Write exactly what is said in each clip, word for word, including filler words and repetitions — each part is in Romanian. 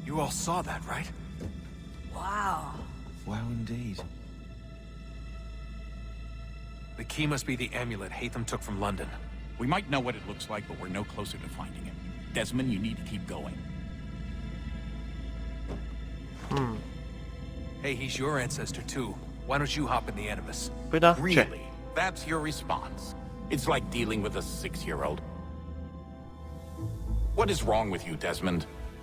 You all saw that, right? Wow. Wow, indeed. The key must be the amulet Haytham took from London. We might know what it looks like, but we're no closer to finding it. Desmond, you need to keep going. Hmm. Hey, he's your ancestor too. Why don't you hop in the Animus? Păi da, ce? Really? That's your response? It's like dealing with a six-year-old. What is wrong with you, Desmond?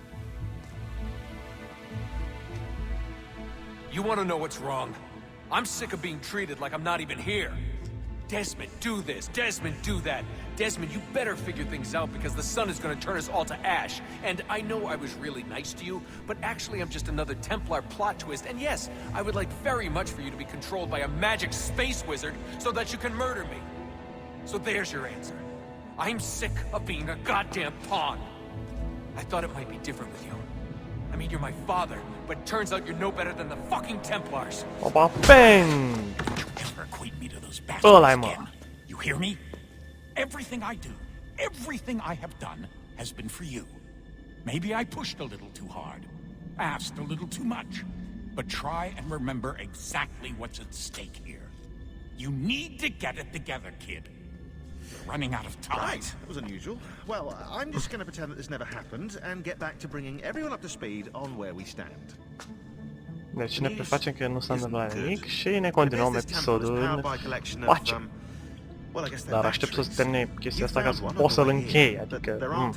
You want to know what's wrong? I'm sick of being treated like I'm not even here. Desmond, do this. Desmond, do that. Desmond, you better figure things out because the sun is going to turn us all to ash. And I know I was really nice to you, but actually I'm just another Templar plot twist. And yes, I would like very much for you to be controlled by a magic space wizard so that you can murder me. So there's your answer. I'm sick of being a goddamn pawn. I thought it might be different with you. I mean, you're my father, but it turns out you're no better than the fucking Templars. Opa, bang! Don't you ever equate me to those bastards Ăla-i, mă. again. You hear me? Everything I do, everything I have done, has been for you. Maybe I pushed a little too hard, asked a little too much, but try and remember exactly what's at stake here. You need to get it together, kid. You're running out of time. Right, that was unusual. Well, I'm just going to pretend that this never happened and get back to bringing everyone up to speed on where we stand. Deci ne prefacem că nu s-a întâmplat nimic și ne continuăm episodul în pace. Dar aștept să se termine chestia asta ca să pot să-l închei, adică... Mm.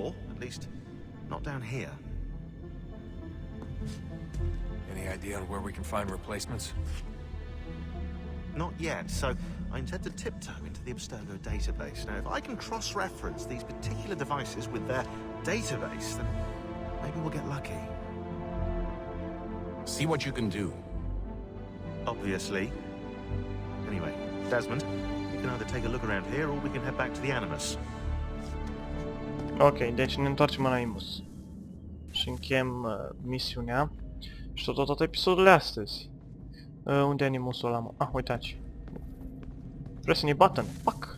Any idea on where we can find replacements? Not yet, so I intend to tiptoe into the Abstergo database. Now, if I can cross-reference these particular devices with their database, then maybe we'll get lucky. See what you can do. Obviously. Anyway, Desmond, you can either take a look around here or we can head back to the Animus. Ok, deci ne întoarcem în Animus. Și încheiem uh, misiunea. Și tot tot episodul de astăzi. Uh, unde e Animusul ăla, mă? Ah, uitați. Press any button. Fuck!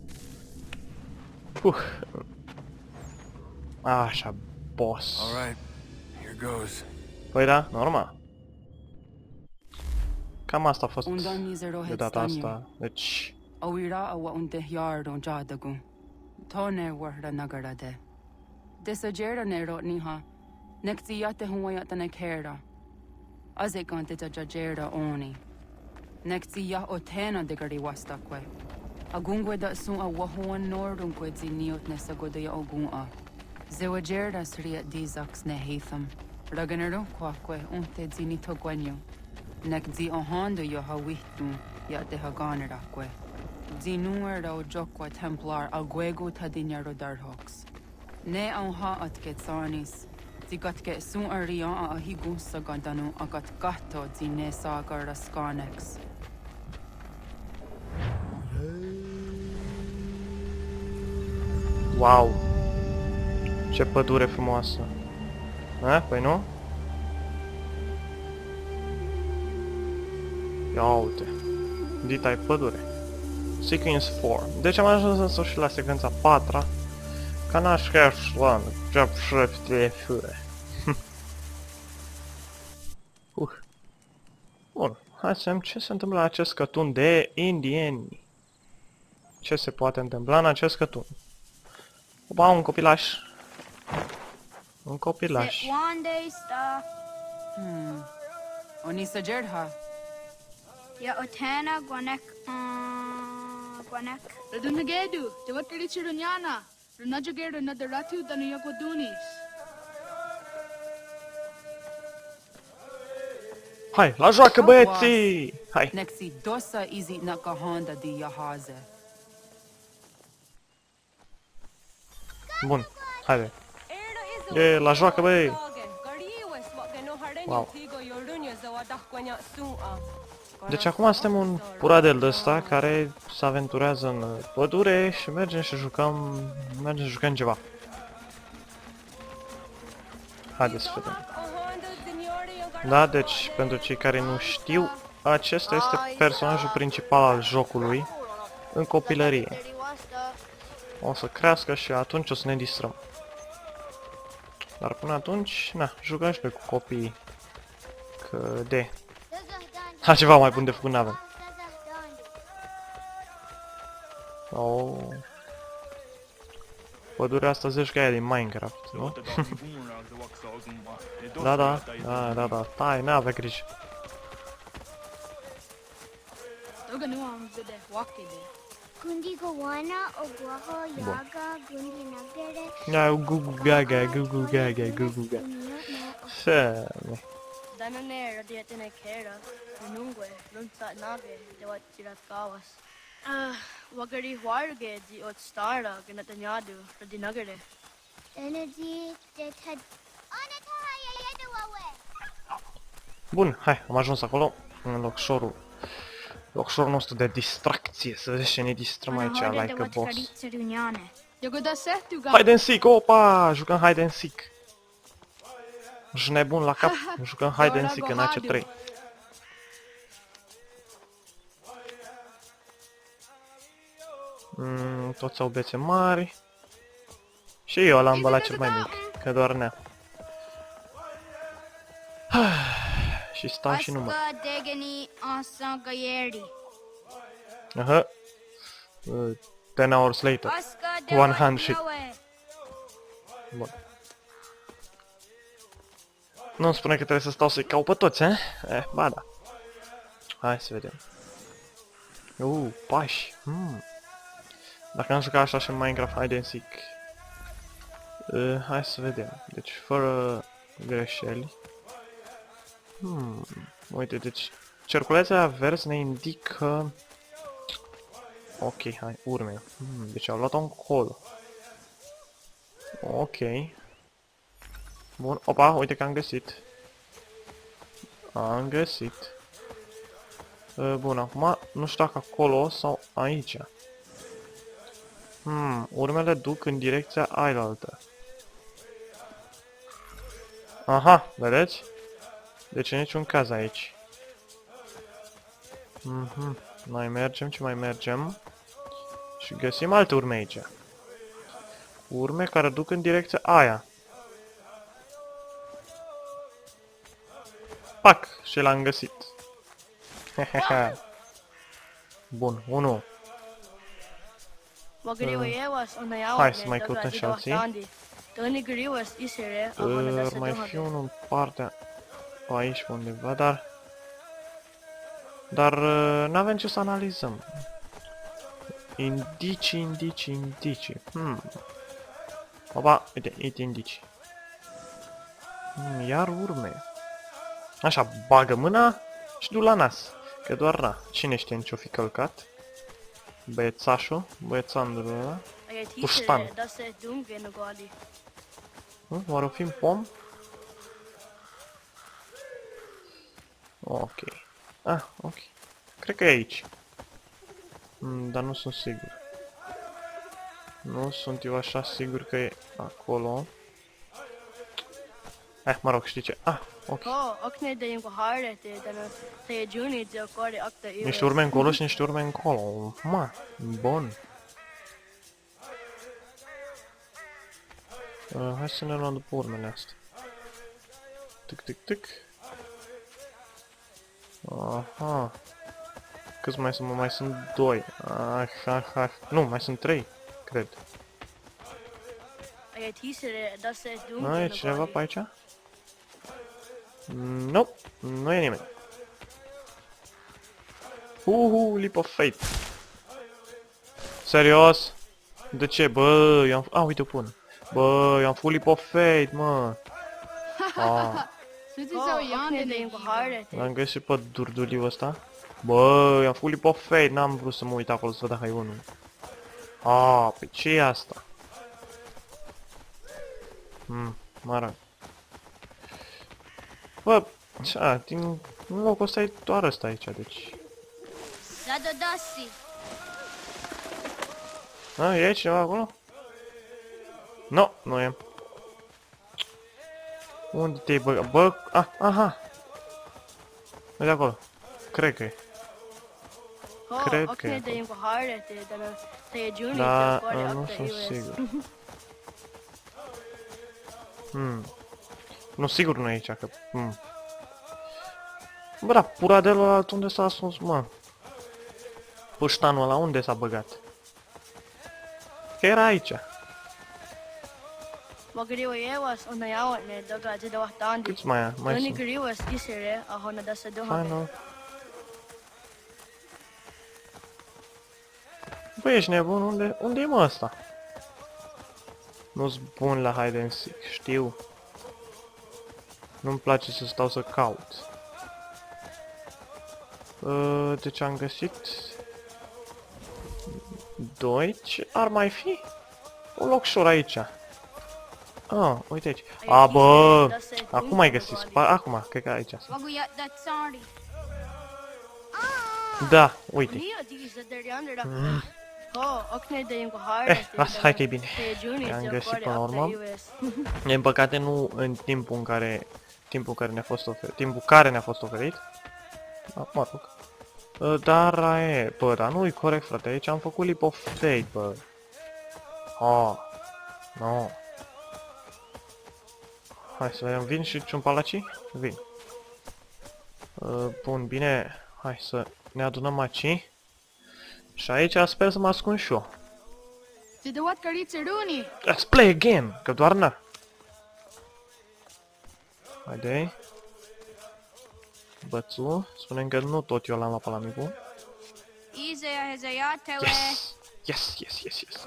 Uh. Așa, boss. Alright, here goes. Păi da, normal. Cam asta a fost de data asta, deci... Awira awa unte yardo jadagu. Tone warda nagarade. Desajera ne rotniha. Nexti yate huwayata ne kera. Azekante jajera oni. Nexti ya otena degari wastakwe. Agungwe da sun a wahuan nordungwe ziniot nesagoda ya ogunga. Zewajerda sriat dizax ne Haytham. Raganero kwakwe unte zinito gwenyo. Nek zi ohando yo hawitu ya de haganerakwe. Zinuer da ojokwa Templar agwego tadinyaro darhox. Ne auha atket sanis. Zigatke sun arian a ahigun sagandanu agat gatto zine sagar skanex. Wow! Ce pădure frumoasă! Eh, păi nu? Ia uite. Dita e pădure. Sequence patru. Deci am ajuns în sfârșit la secvența a patra. Ca n-aș la ce-am șreptile fure. Uh. Bun. Hai să vedem ce se întâmplă în acest cătun de indieni. Ce se poate întâmpla în acest cătun? Opa, un copilaș. Un copilaș. Hmm. Onisa Jerdha. Ya otena gwanek gwanek. Redungedu, te watri chirunyana. Renajagedu na deratu danu yakodunis. Hai, la joacă, băieții! Hai! Nexi dosa izi nakahanda di yahaze. Bun, haide. E, la joacă, băi! Wow. Deci acum suntem un puradel de ăsta care se aventurează în pădure și mergem și jucăm... mergem și jucăm ceva. Haideți să vedem. Da, deci, pentru cei care nu știu, acesta este personajul principal al jocului în copilărie. O să crească și atunci o să ne distrăm. Dar până atunci, na, jucăm și noi cu copiii. Că de... Ha, ceva mai bun de făcut n-avem. Oh. Pădurea asta zici că e din Minecraft, nu? Da, da, da, da, da, stai, n-avea grijă. Toga nu am de wake de. Gundi Gowana, Oguaho, Yaga, Gundi Nagere. Ia, gugu gaga, gugu gaga, gugu gaga. Ce? Danane radiatene kera, nungue, lunsa nage, dewat tirat kawas. Ah, wagari warge di ot stara ganatanyadu radinagare. Energy, Dead. Anataha, Yayaduawe. Bun, hai, am ajuns acolo, în locșorul. Locșorul nostru de distracție, să vedeți ce ne distrăm aici, like a boss. Jogo da certo, gato. Hide and seek, opa! Jucăm hide and seek. Ești nebun la cap, jucăm hide and seek în A C trei. Mm, toți au bețe mari. Și eu l-am bălat cel mai mic, că doarnea. Și stau și număr. Aha. Uh, ten hours later. One hand shit. Bun. Nu-mi spune că trebuie să stau să-i caut pe toți, eh? Eh, ba da. Hai să vedem. Uh, pași. Hmm. Dacă am jucat așa și în Minecraft Hide and Seek. Uh, hai să vedem. Deci, fără greșeli. Hmm. Uite, deci, cerculeția verzi ne indică... Ok, hai, urme. Hmm, deci au luat-o încolo. Ok. Bun, opa, uite că am găsit. Am găsit. Uh, bun, acum nu știu dacă acolo sau aici. Hmm, urmele duc în direcția ailaltă. Aha, vedeți? Deci în niciun caz aici. Mhm, mai mergem, ce mai mergem? Și găsim alte urme aici. Urme care duc în direcția aia. Pac! Și l-am găsit. Hehehe. Bun, unu. Hai să mai căutăm și alții. Ar mai fi unul în partea aici undeva, dar... Dar n-avem ce să analizăm. Indicii, indicii, indicii. Hmm. Opa, uite, uite indicii. Hmm, iar urme. Așa, bagă mâna și du la nas. Că doar na. Cine știe ce-o fi călcat? Băiețașul, băiețandrul ăla. Puștan. Hmm, oare o fi în pom? Ok. Ah, ok. Cred că e aici. Mm, dar nu sunt sigur. Nu sunt eu așa sigur că e acolo. Eh, mă rog, știi ce? Ah, ok. Niște urme încolo și niște urme încolo. Ma, bun. Uh, hai să ne luăm după urmele astea. Tic, tic, tic. Aha. Câți mai sunt? Mai sunt doi. Ah, ah, ah. Nu, mai sunt trei, cred. Nu e cineva pe aici? Nope, nu e nimeni. Uhu, leap of fate. Serios? De ce? Bă, eu am... Ah, uite, o pun. Bă, eu am făcut leap of fate, mă. Ah. L-am găsit pe durduliul ăsta. Bă, i-am făcut leap of fate, n-am vrut să mă uit acolo să văd dacă e unul. Ah, pe ce e asta? Hmm, mă rog. Bă, a, din locul ăsta e doar ăsta aici, deci... A, e cineva acolo? Nu, nu e. Unde te-ai băgat? Bă, a, aha! Uite acolo. Cred că e. Cred că e acolo. Da, nu sunt sigur. Hmm. Nu, sigur nu e aici, că... Hmm. Bă, da, puradelul ăla unde s-a ascuns, mă? Puștanul ăla unde s-a băgat? Că era aici. Câți mai ia? Mai sunt. Final. Băi, ești nebun? Unde, unde e mă ăsta? Nu-s bun la hide and seek, știu. Nu-mi place să stau să caut. Uh, deci am găsit... Doi, ce ar mai fi? Un loc șor aici. Ah, uite aici. A, bă! Acum ai găsit. Acum, cred că aici. Da, uite. Mm. Eh, lasă, hai că e bine. I-am găsit până la urmă. Din păcate nu în timpul în care... Timpul care ne-a fost oferit. Timpul care ne-a fost oferit. Da, mă rog. Dar e... Bă, dar nu-i corect, frate. Aici am făcut leap of faith, bă. Oh. No. Hai să vedem. Vin și ciumpalacii? Vin. Uh, bun, bine. Hai să ne adunăm aici. Și aici sper să mă ascund și eu. Let's play again! Că doar n-a. Haide. Bățu. Spunem că nu tot eu l-am luat pe la micu. Yes! Yes, yes, yes, yes.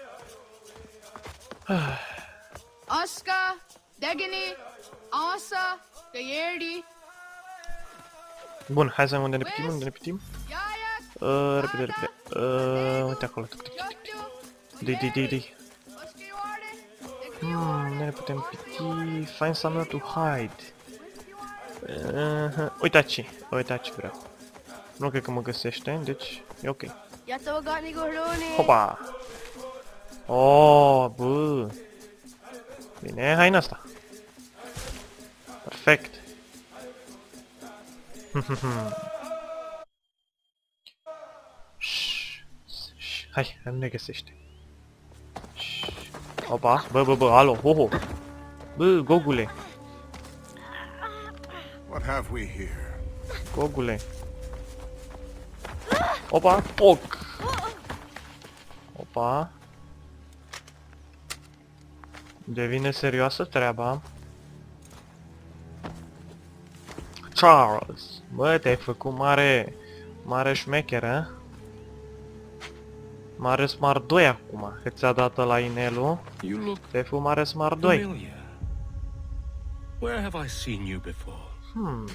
Oscar, Degini, Asa, Gayerdi. Bun, hai să vedem unde ne pitim, unde ne pitim. Uh, repede, repede. Uh, uite acolo. Dei, dei, dei, dei. Hmm, ne putem piti. Find somewhere to hide. Uh, uite aici, uite aici vreau. Nu cred că mă găsește, deci e ok. Hopa! Oh, bă! Bine, hai în asta. Perfect. Hai, nu ne găsește. Opa, bă, bă, bă, alo, ho, ho. Bă, Gogule. What have we here? Gogule. Opa, poc. Opa. Devine serioasă treaba. Charles. Bă, te-ai făcut mare... Mare șmecheră. Mare Smart doi acum. Că ți-a dat la inelul. Te-ai făcut mare Smart doi. Where have I seen you before? Hmm.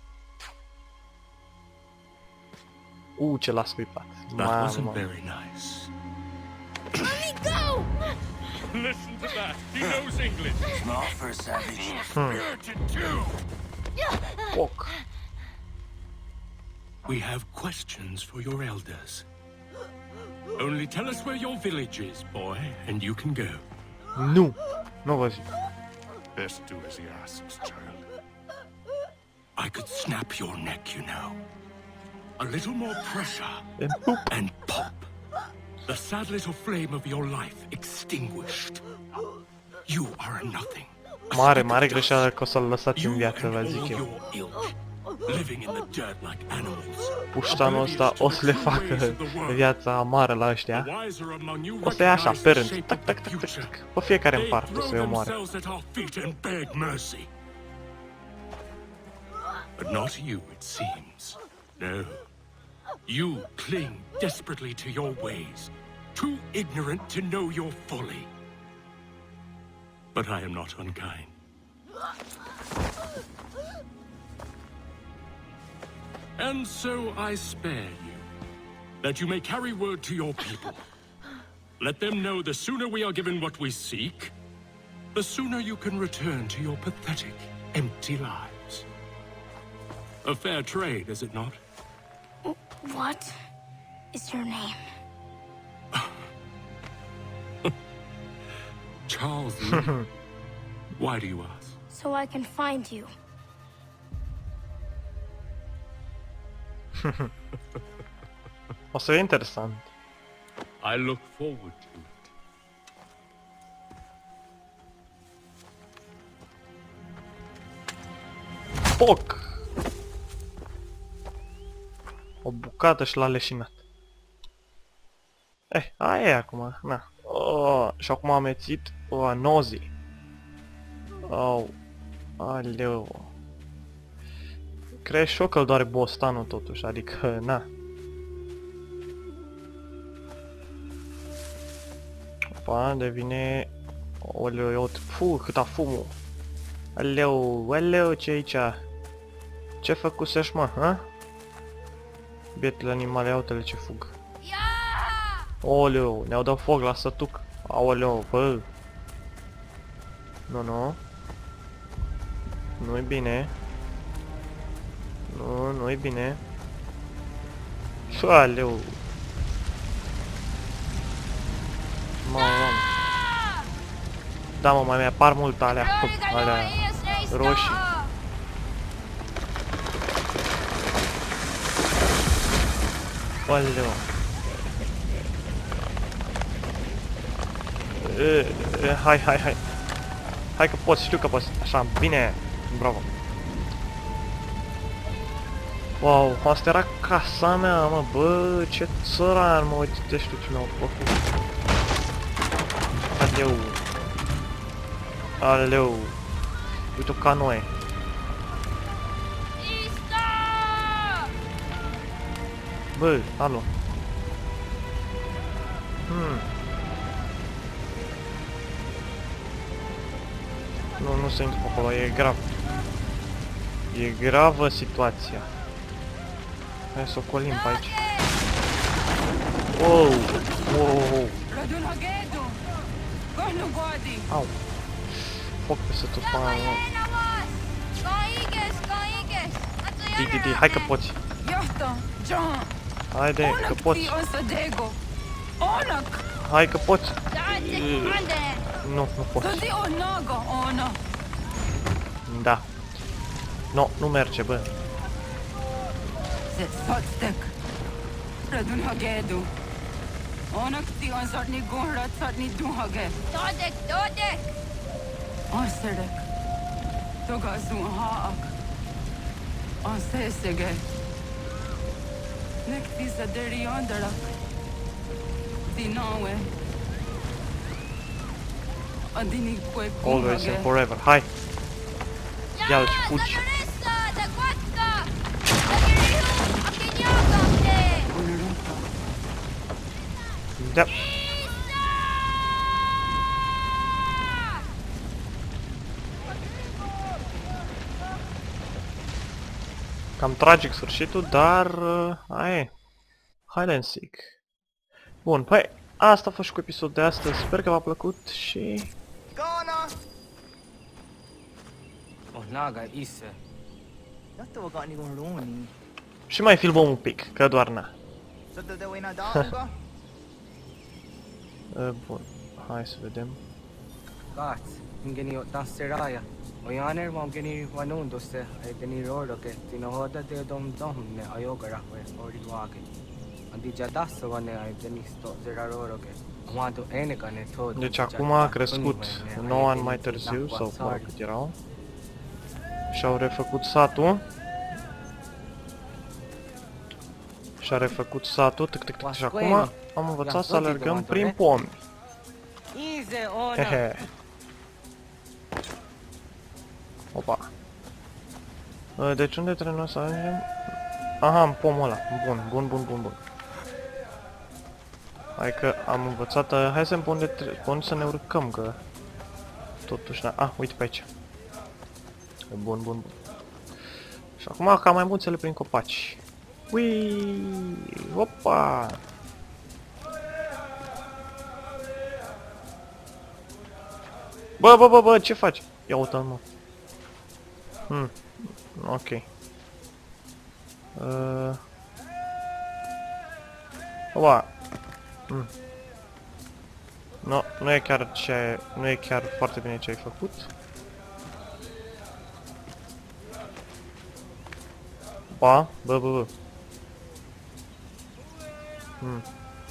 Uh, ce l-a scuipat. That wasn't very nice. Let me go! Listen to that. He knows English. Small for a savage. Spirited too. Poc. We have questions for your elders. Only tell us where your village is, boy, and you can go. Nu. Nu vă zic. Best do as he asks, child. I could snap your neck, you know. A little more pressure, And poop. and pop. The sad little flame of your life extinguished. You are a nothing. A Mare, speck of mare dust. greșeală că o să-l lăsați în You viață, and vă all zic eu. your ilk, living in the dirt like animals. Puștanul ăsta o să le facă viața amară la ăștia. O să ia așa, pe rând. Tac, tac, tac, tac, tac. Pe fiecare în parte o să-i omoare. But not you, it seems. No. You cling desperately to your ways, too ignorant to know your folly. But I am not unkind. And so I spare you, that you may carry word to your people. Let them know the sooner we are given what we seek, the sooner you can return to your pathetic, empty lives. A fair trade, is it not? What is your name? Charles Lee. Why do you ask? So I can find you. O să fie interesant. I look forward to it. Foc! O bucată și l-a leșinat. Eh, aia e acum, na. Oh, și acum am amețit o nozi. Oh, aleu. Cred și eu că îl doare bostanul totuși, adică, na. Opa, devine... Oleu, eu... Puh, câta fumul. Aleu, aleu, ce aici? Ce făcusești, mă, ha? Bietele animale, iau-te-le ce fug. Oleu, ne-au dat foc la sătuc. Aoleu, bă. Nu, nu. Nu-i bine. Nu, nu-i bine. Aleu. Mamă. Da, mă, mai mi-apar mult alea. Alea roșii. Aleu. E, e, hai, hai, hai. Hai că poți, știu că poți. Așa, bine. Bravo. Wow, asta era casa mea, mă, bă, ce țăran, mă, uite tu ce mi-au făcut. Aleu. Aleu. Uite-o ca noi. Bă, alo. Hmm. Nu, nu se intru pe acolo, e grav. E gravă situația. Hai să o colim pe aici. Wow! Wow! Au! Foc peste tot pe aia. Di, di, di, hai că poți! Haide, că poți! Hai că poți! Nu, nu poți. Da. No, nu merge, bă. Dodek, dodek! Osedek. Toga sun haak. Osesege. Nekti sa deri onderak. Dinawe. Adini kwe Always and forever. Hai! Ia-l și fugi! Da. Cam tragic sfârșitul, dar uh, aia e. Hide and seek. Bun, păi asta a fost și cu episodul de astăzi. Sper că v-a plăcut și... Și mai filmăm un pic, că doar na. Bun, hai să vedem. Gats, ingeni o tanseraia. O yaner mam geni vanun doste, ai geni rodo ke tino hoda de dom dom ne ayogara we ori wage. Andi jadas wane ai geni sto zera rodo ke. Amanto ene kane tot. Deci acum a crescut nouă ani mai târziu, sau mă rog cât erau. Și-au refăcut satul. Și-a refăcut satul, tic, tic, tic, și acum am învățat să alergăm prin pomi. Hehe. Opa. Deci unde trebuie să ajungem? Aha, în pomul ăla. Bun, bun, bun, bun, bun. Hai că am învățat, hai să-mi pun de pun să ne urcăm, că... Totuși, na... Ah, uite pe aici. Bun, bun, bun. Și acum ca mai mulțele prin copaci. Ui! Opa! Bă, bă, bă, bă, ce faci? Ia uite-l, mă. Hmm. Ok. Uh... Opa! Hmm. No, nu e chiar ce... Nu e chiar foarte bine ce ai făcut. Ba, bă, bă, bă. Hmm.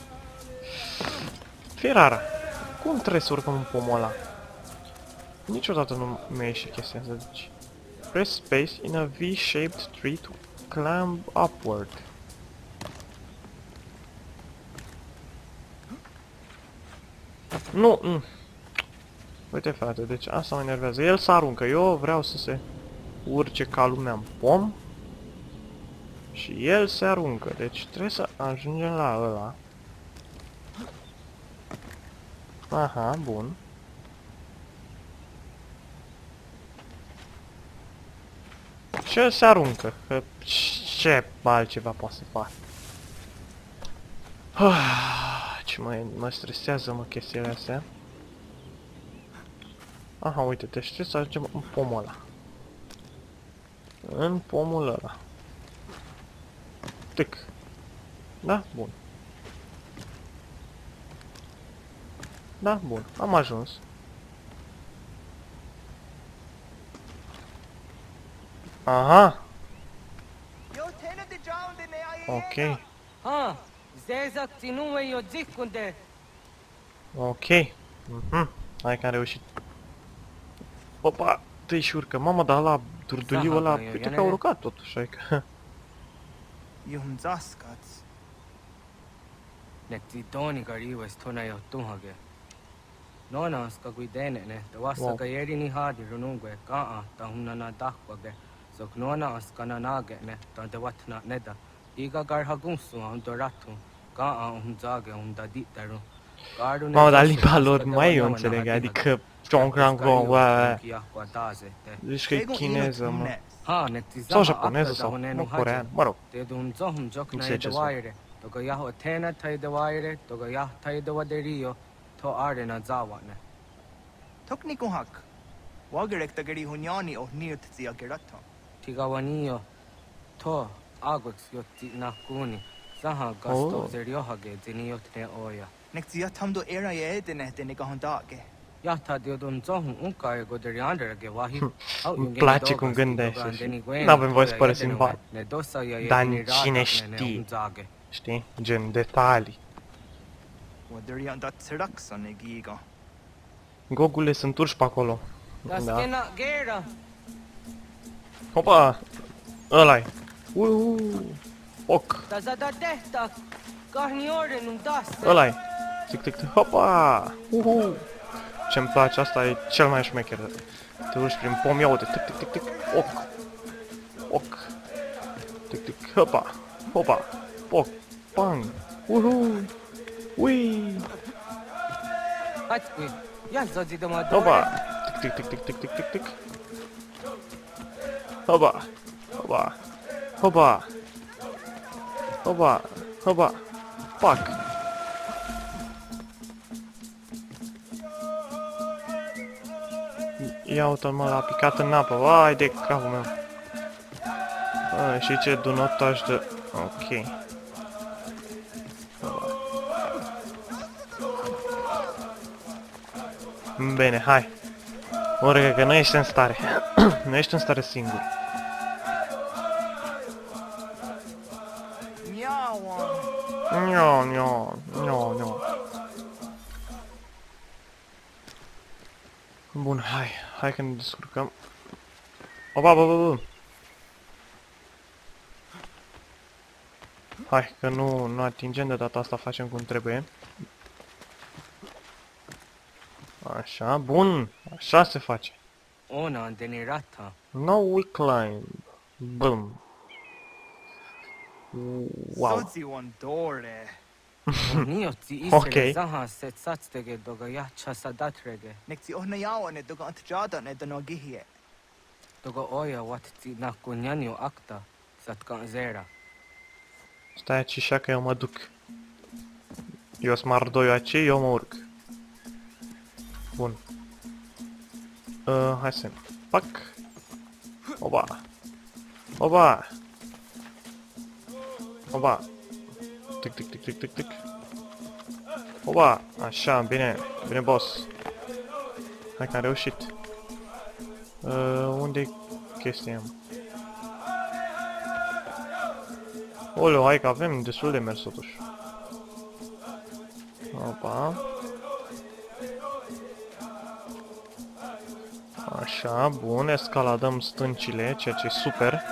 Fii rară. Cum trebuie să urcăm în pomul ăla? Niciodată nu mi-a ieșit chestia asta, deci... Press space in a V-shaped tree to climb upward. Nu, nu. Uite frate, deci asta mă enervează. El se aruncă, eu vreau să se urce ca lumea în pom. Și el se aruncă, deci trebuie să ajungem la ăla. Aha, bun. Și el se aruncă, că ce altceva poate să facă. Ce mă, mă stresează, mă, chestiile astea. Aha, uite, deci trebuie să ajungem în pomul ăla. În pomul ăla. Tic. Da? Bun. Da? Bun. Am ajuns. Aha! Ok. Ah, zeza ținume eu zic unde. Ok. Mhm. Hai că am reușit. Opa! Te-i și urcă. Mamă, dar la durduliul ăla, uite că au urcat totuși, adică. Yum zaskats. Nekti toni gariwa stona yo tunhage. Nona ska guidene ne, te wasa ka yeri ni hadi runungwe ka a ta hunna na dakwage. So knona ska na nage ne, ta de watna neda. Iga gar hagunsu on doratu. Ka a un zage un dadi taru. Mamă, dar limba lor mai eu înțeleg, adică deci că e chineză, mă. Sau japoneză sau nu corean, mă rog. Nu știu ce spune. Toknikuhak. Wagerek tagari hunyani o nirt zia geratta. Tigawanio to agox yotti nakuni. Saha gasto zeriohage ziniotne oya. Nekzia tamdo era ye dene dene kahondage. Ja, ta dio dun zohun unca e goderiandere wahi. Îmi place cum gândește. N-avem voie să părăsim bani. Dar cine știe? Știi? Gen detalii. Gogule sunt urși pe acolo. Da. Hopa! Ăla-i. Uuuu! Oc! Ăla-i. Tic, tic, tic. Hopa! Uhu! Ce-mi place, asta e cel mai șmecher. Te urci prin pom, ia uite, tic, tic, tic, tic, oc, oc, tic, tic, hopa, hopa, poc, bang, uhu, ui, hopa, tic, tic, tic, tic, tic, tic, tic, hopa, hopa, hopa, hopa, hopa, pac. Ia uite-l, mă, l-a picat în apă. Vai de capul meu. A, și ce do not touch the... Ok. Bine, hai. Urcă că nu ești în stare. Nu ești în stare singur. Nio, nio, nio, nio. Bun, hai, hai că ne descurcăm. Opa, bă, bă, bă. Hai, că nu, nu atingem, de data asta facem cum trebuie. Așa, bun, așa se face. Ona, denirata. Now we climb. Boom. Wow. Ok. Nekti ohna yawane doga antjada ne dono gihie. Doga oya wat ti na kunyanio acta satkan zera. Stai aici că eu mă duc. Eu sunt mardoiu aici, eu mă urc. Bun. Uh, hai să... Pac. Oba. Oba. Oba. Tic, tic, tic, tic, tic, tic. Oba. Așa, bine. Bine, boss. Hai că am reușit. Uh, unde-i chestia? Oleu, hai că avem destul de mers totuși. Opa. Așa, bun, escaladăm stâncile, ceea ce e super.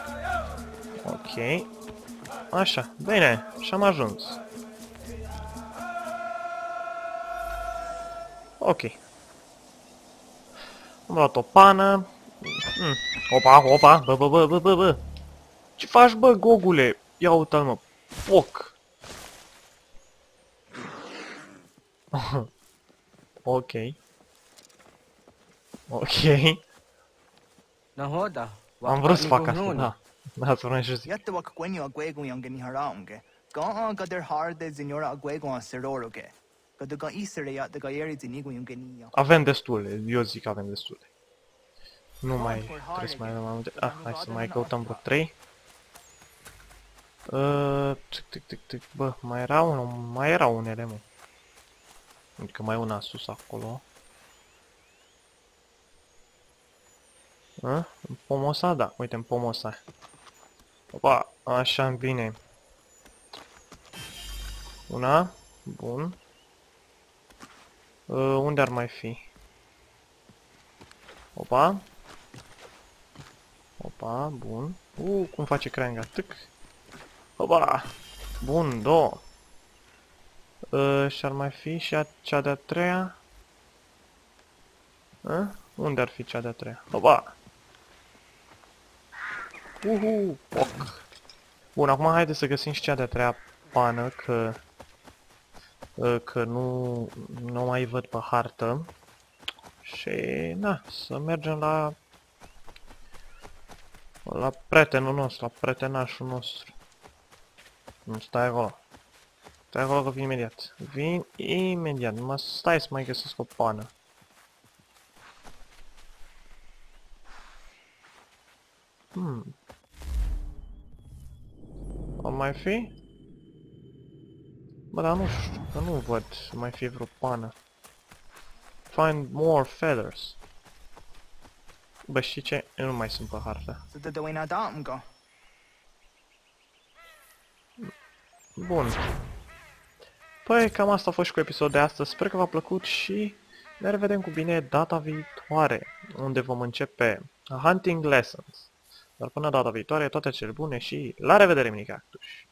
Ok. Așa, bine, și-am ajuns. Ok. Am luat o pană. Mm. Opa, opa, bă, bă, bă, bă, bă, bă. Ce faci, bă, Gogule? Ia uite-l, mă. Foc. Ok. Ok. Nahoda. Am vrut să fac asta, da. Da, să vrem și zic. Yatte wak kwenyo agwego yang gani haraunge. Ga ga der harde zinora agwego an seroroge. Ga de ga isere ya de ga yeri zinigo yang gani. Avem destule, eu zic că avem destule. Nu mai trebuie să mai avem mai multe. Ah, hai să mai căutăm vreo trei. Uh, tic, tic, tic, tic. Bă, mai era unul, mai era unele, mă. Adică mai una sus acolo. A? În pomul ăsta? Da, uite, în pomul ăsta. Opa, așa îmi vine. Una, bun. Uh, unde ar mai fi? Opa. Opa, bun. Uh, cum face creanga? Tic. Opa. Bun, două. Uh, și ar mai fi și a, cea de-a treia. Uh? Unde ar fi cea de-a treia? Opa. Uhu, foc. Bun, acum haideți să găsim și cea de-a treia pană, că... Uh, că nu, nu mai văd pe hartă. Și, na, să mergem la... La prietenul nostru, la prietenașul nostru. Nu, stai acolo. Stai acolo că vin imediat. Vin imediat, numai stai să mai găsesc o pană. Hmm. O mai fi? Bă, dar nu știu, că nu văd să mai fie vreo pană. Find more feathers. Bă, știi ce? Eu nu mai sunt pe hartă. Bun. Păi, cam asta a fost și cu episodul de astăzi. Sper că v-a plăcut și ne revedem cu bine data viitoare, unde vom începe Hunting Lessons. Dar până data viitoare, toate cele bune și la revedere, mini cactuși!